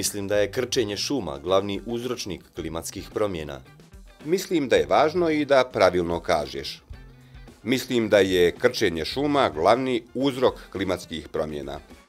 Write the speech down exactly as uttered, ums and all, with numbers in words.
Mislim da je krčenje šuma glavni uzročnik klimatskih promjena. Mislim da je važno i da pravilno kažeš. Mislim da je krčenje šuma glavni uzrok klimatskih promjena.